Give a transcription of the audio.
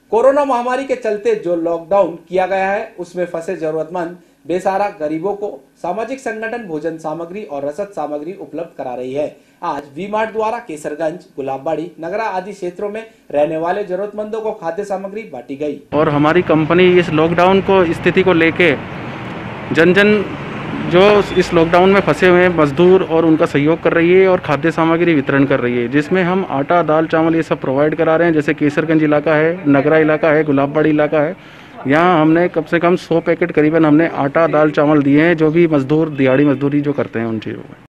Corona महामारी के चलते जो लॉकडाउन किया गया है उसमें फंसे जरूरतमंद बेसहारा गरीबों को सामाजिक संगठन भोजन सामग्री और रसद सामग्री उपलब्ध करा रही है। आज वी मार्ट द्वारा केसरगंज, गुलाबबाड़ी, नगरा आदि क्षेत्रों में रहने वाले जरूरतमंदों को खाद्य सामग्री बांटी गई। और हमारी कंपनी इस लॉकडाउन को स्थिति को लेके जन जन जो इस लॉकडाउन में फंसे हुए मजदूर और उनका सहयोग कर रही है और खाद्य सामग्री वितरण कर रही है, जिसमें हम आटा, दाल, चावल ये सब प्रोवाइड करा रहे हैं। जैसे केसरगंज इलाका है, नगरा इलाका है, गुलाबबाड़ी इलाका है, यहाँ हमने कम से कम 100 पैकेट करीबन हमने आटा, दाल, चावल दिए हैं, जो भी मजदूर दिहाड़ी मजदूरी जो करते हैं उन चीज़ों में।